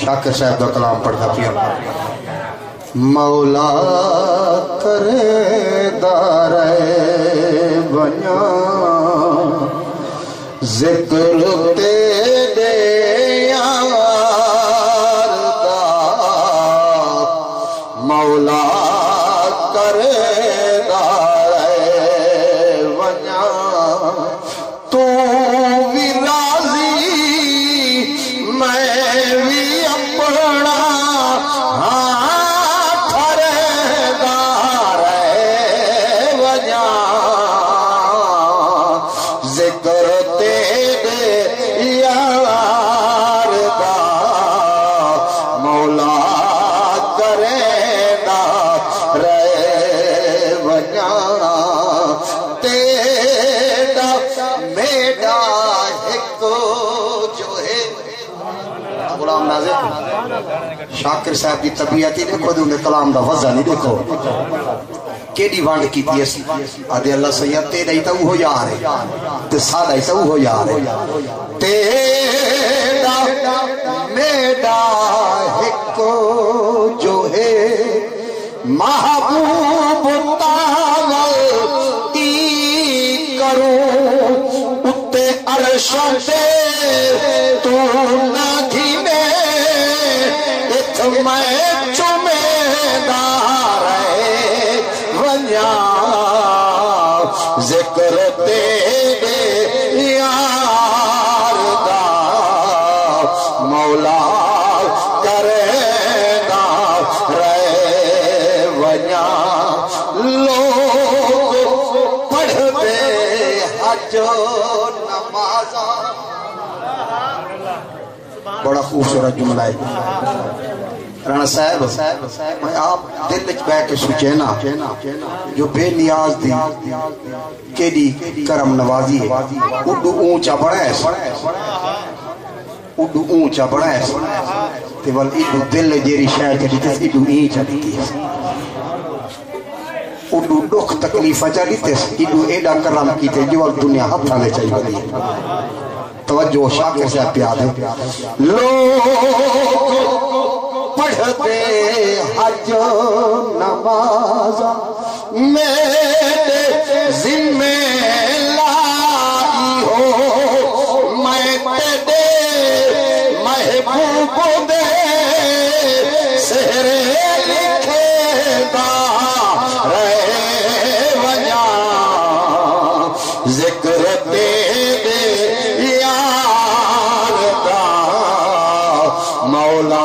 شاکر صاحب دا کلام پڑھتا پیا مولا کرے دارے بنیا ذکر تیرے یار دا مولا کرے دارے بنیا تو بھی راضی میں بھی اپنا شاکر صاحب کی طبیعت ہی دیکھو دے کلام دا وزن نہیں دیکھو کیڑی وانڈ کی تھی اسی آدھے اللہ سید تیرا ہی تو ہو یار ہے تے سادہ ہی تو ہو یار ہے تیرا میرا ایک جو ہے محبوب تاول ای کروں اتے عرش سے تو نہ گھی میں میں چمیدار ونیا ذکر تیرے یار دا مولا کرے دا رے ونیا لوگ پڑھتے حج نماز بڑا خوبصورت جملہ ہے رانا صاحب میں آپ دل وچ بیٹھ کے سوچے نا جو بے نیاز دی کیڑی کرم نوازی ہے اڈو اونچا بڑا ہے اڈو اونچا بڑا ہے تے ول اڈو دل جیری شے تے اڈو اونچا دیتی ہے اڈو دکھ تکلیف چا دیتے اڈو ایڈا کرم کیتے جو دنیا ہتھاں وچ آئی ودی توجہ شاکر صاحب پیار ہے لوگ پڑھتے حج نماز میرے ذمہ لائی ہو میں تیرے محبوب دے سہرے لکھے دا رہے ونیا ذکر تیرے یار دا مولا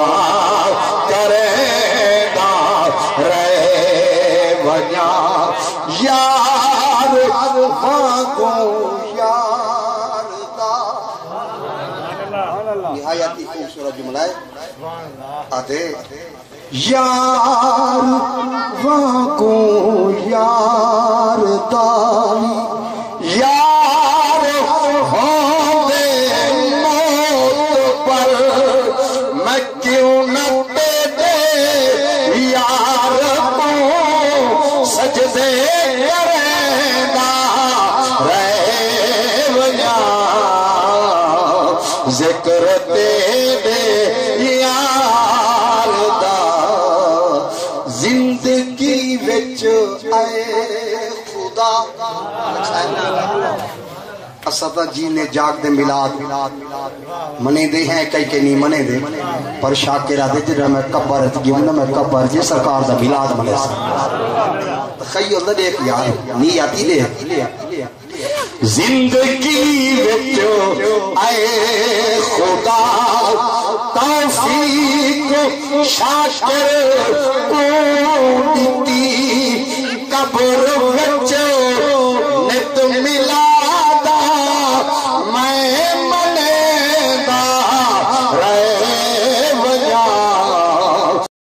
یار مانگو یار دا نہایتی خوبصورت جملہ ہے آدھے یار مانگو یار دالی یار ہوندے موت پر میں کیوں نہ دے یار کو سجدے ذکر تیرے یار دا زندگی وچ اے خدا اساں جینے جاگ دے میلاد منے دے ہیں کئی کئی نہیں منے دے پر شاکرہ دے جڑا میں قبر گیوں نا میں قبر جے سرکار دا میلاد منے سا تخیل دے دیکھ یار نہیں آتی دے زندگی وچ اے خدا توفیق شاکر کو دیتی قبر وچ